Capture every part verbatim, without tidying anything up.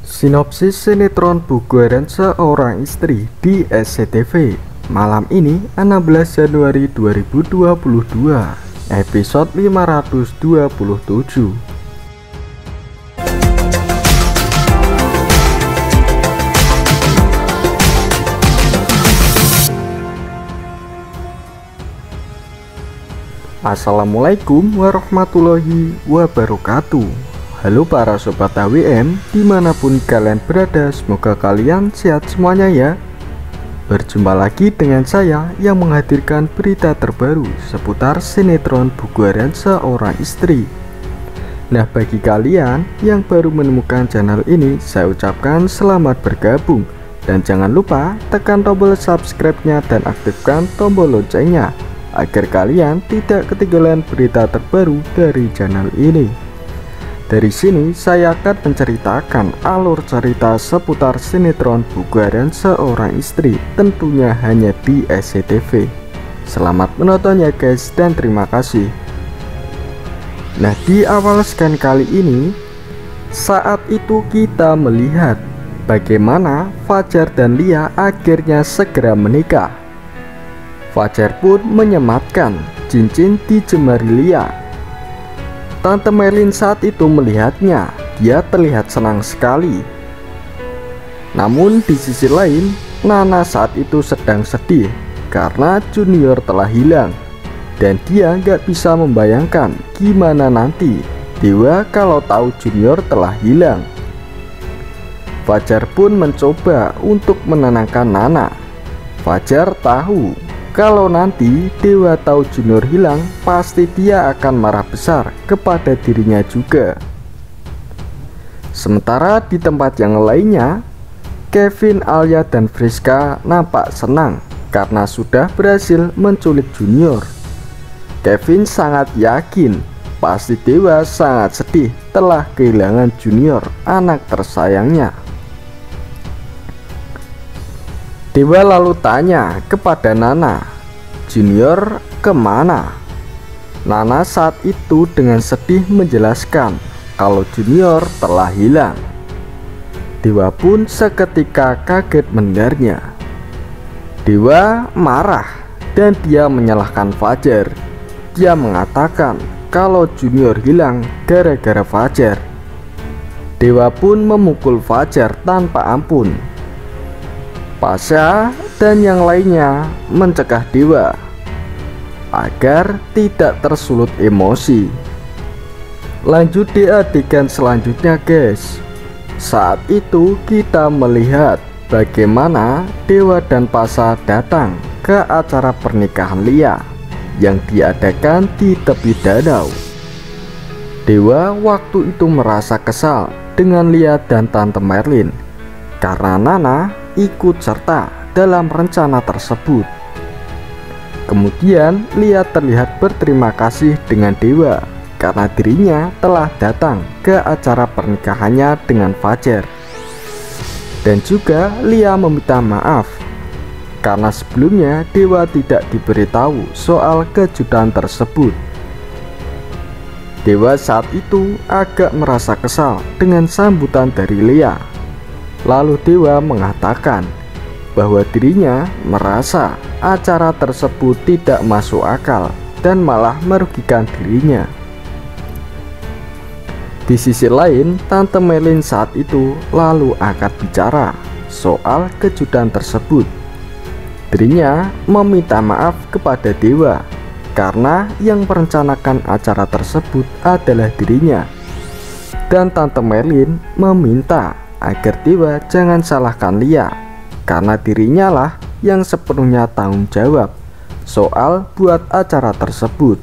Sinopsis sinetron Bugaran Seorang Istri di S C T V malam ini enam belas Januari dua ribu dua puluh dua, episode lima ratus dua puluh tujuh. Assalamualaikum warahmatullahi wabarakatuh. Halo para sobat A W M dimanapun kalian berada, semoga kalian sehat semuanya ya. Berjumpa lagi dengan saya yang menghadirkan berita terbaru seputar sinetron Bugaran Seorang Istri. Nah, bagi kalian yang baru menemukan channel ini, saya ucapkan selamat bergabung. Dan jangan lupa tekan tombol subscribe-nya dan aktifkan tombol loncengnya agar kalian tidak ketinggalan berita terbaru dari channel ini. Dari sini saya akan menceritakan alur cerita seputar sinetron Bugaran Seorang Istri, tentunya hanya di S C T V. Selamat menonton ya guys, dan terima kasih. Nah, di awal scan kali ini, saat itu kita melihat bagaimana Fajar dan Lia akhirnya segera menikah. Fajar pun menyematkan cincin di jemari Lia. Tante Merlin saat itu melihatnya, dia terlihat senang sekali. Namun di sisi lain, Nana saat itu sedang sedih karena Junior telah hilang. Dan dia nggak bisa membayangkan gimana nanti Dewa kalau tahu Junior telah hilang. Fajar pun mencoba untuk menenangkan Nana. Fajar tahu kalau nanti Dewa tahu Junior hilang, pasti dia akan marah besar kepada dirinya juga. Sementara di tempat yang lainnya, Kevin, Alia, dan Friska nampak senang karena sudah berhasil menculik Junior. Kevin sangat yakin pasti Dewa sangat sedih telah kehilangan Junior, anak tersayangnya. Dewa lalu tanya kepada Nana, Junior kemana? Nana saat itu dengan sedih menjelaskan kalau Junior telah hilang. Dewa pun seketika kaget mendengarnya. Dewa marah dan dia menyalahkan Fajar. Dia mengatakan kalau Junior hilang gara-gara Fajar. Dewa pun memukul Fajar tanpa ampun. Pasha dan yang lainnya mencegah Dewa agar tidak tersulut emosi. Lanjut di adegan selanjutnya guys. Saat itu kita melihat bagaimana Dewa dan Pasha datang ke acara pernikahan Lia yang diadakan di tepi danau. Dewa waktu itu merasa kesal dengan Lia dan Tante Merlin karena Nana ikut serta dalam rencana tersebut. Kemudian Lia terlihat berterima kasih dengan Dewa karena dirinya telah datang ke acara pernikahannya dengan Fajar. Dan juga Lia meminta maaf karena sebelumnya Dewa tidak diberitahu soal kejutan tersebut. Dewa saat itu agak merasa kesal dengan sambutan dari Lia. Lalu Dewa mengatakan bahwa dirinya merasa acara tersebut tidak masuk akal dan malah merugikan dirinya. Di sisi lain, Tante Merlin saat itu lalu angkat bicara soal kejutan tersebut. Dirinya meminta maaf kepada Dewa karena yang merencanakan acara tersebut adalah dirinya. Dan Tante Merlin meminta agar Dewa jangan salahkan Lia karena dirinya lah yang sepenuhnya tanggung jawab soal buat acara tersebut.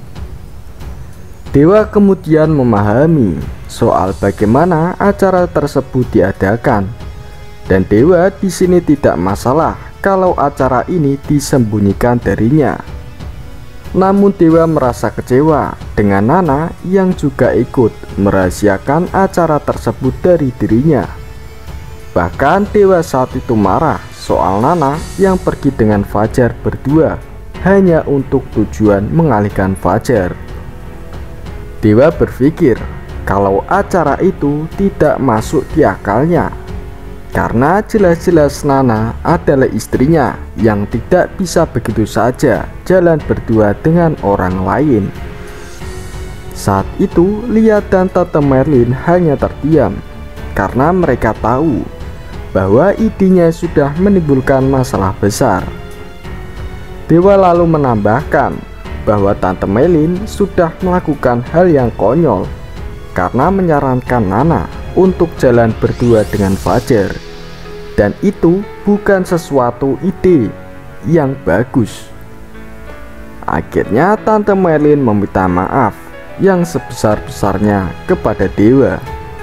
Dewa kemudian memahami soal bagaimana acara tersebut diadakan, dan Dewa di sini tidak masalah kalau acara ini disembunyikan darinya. Namun Dewa merasa kecewa dengan Nana yang juga ikut merahasiakan acara tersebut dari dirinya. Bahkan Dewa saat itu marah soal Nana yang pergi dengan Fajar berdua hanya untuk tujuan mengalihkan Fajar. Dewa berpikir kalau acara itu tidak masuk di akalnya, karena jelas-jelas Nana adalah istrinya yang tidak bisa begitu saja jalan berdua dengan orang lain. Saat itu Lia dan Tante Merlin hanya terdiam karena mereka tahu bahwa idenya sudah menimbulkan masalah besar. Dewa lalu menambahkan bahwa Tante Merlin sudah melakukan hal yang konyol karena menyarankan Nana untuk jalan berdua dengan Fajar, dan itu bukan sesuatu ide yang bagus. Akhirnya Tante Merlin meminta maaf yang sebesar-besarnya kepada Dewa.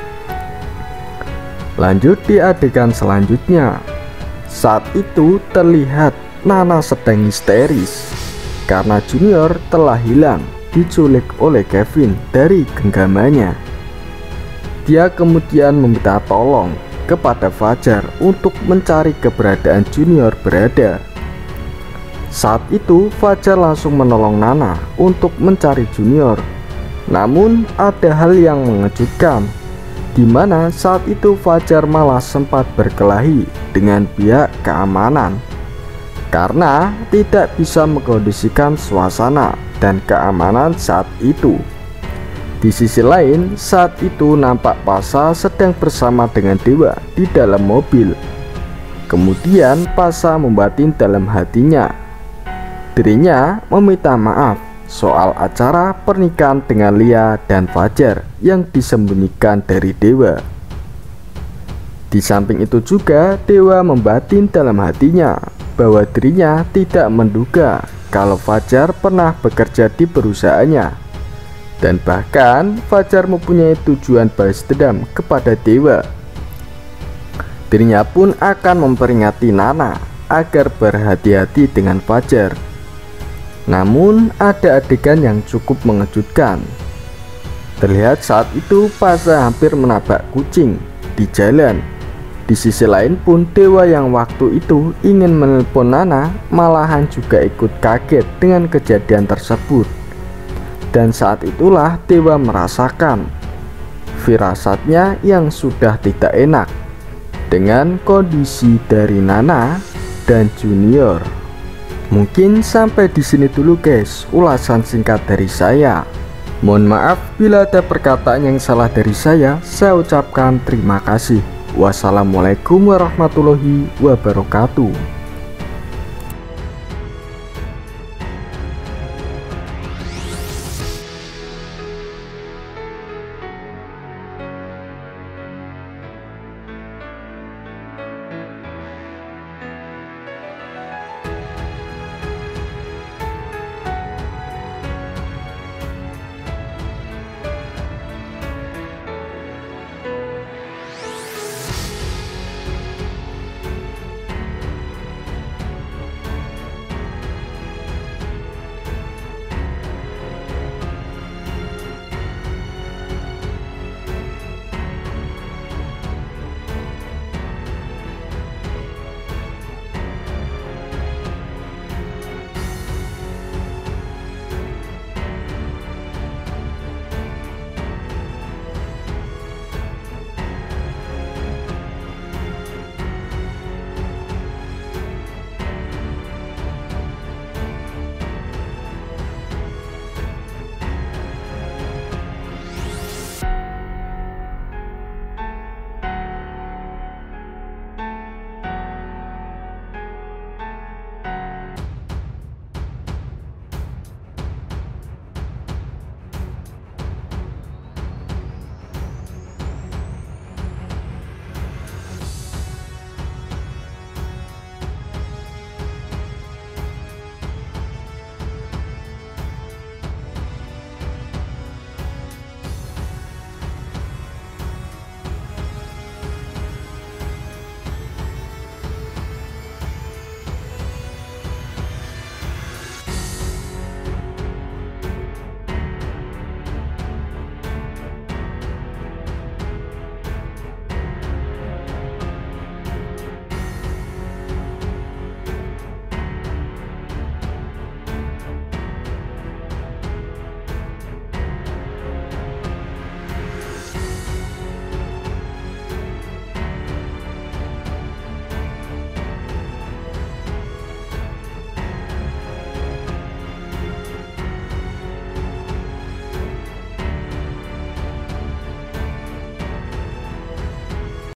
Lanjut di adegan selanjutnya. Saat itu terlihat Nana sedang histeris karena Junior telah hilang diculik oleh Kevin dari genggamannya. Dia kemudian meminta tolong kepada Fajar untuk mencari keberadaan Junior berada. Saat itu Fajar langsung menolong Nana untuk mencari Junior. Namun ada hal yang mengejutkan, di mana saat itu Fajar malah sempat berkelahi dengan pihak keamanan karena tidak bisa mengkondisikan suasana dan keamanan saat itu. Di sisi lain, saat itu nampak Pasha sedang bersama dengan Dewa di dalam mobil. Kemudian Pasha membatin dalam hatinya. Dirinya meminta maaf soal acara pernikahan dengan Lia dan Fajar yang disembunyikan dari Dewa. Di samping itu juga Dewa membatin dalam hatinya bahwa dirinya tidak menduga kalau Fajar pernah bekerja di perusahaannya, dan bahkan Fajar mempunyai tujuan balas dendam kepada Dewa. Dirinya pun akan memperingati Nana agar berhati-hati dengan Fajar. Namun ada adegan yang cukup mengejutkan. Terlihat saat itu Pasha hampir menabrak kucing di jalan. Di sisi lain pun Dewa yang waktu itu ingin menelpon Nana malahan juga ikut kaget dengan kejadian tersebut. Dan saat itulah Dewa merasakan firasatnya yang sudah tidak enak dengan kondisi dari Nana dan Junior. Mungkin sampai di sini dulu guys ulasan singkat dari saya. Mohon maaf bila ada perkataan yang salah dari saya. Saya ucapkan terima kasih. Wassalamualaikum warahmatullahi wabarakatuh.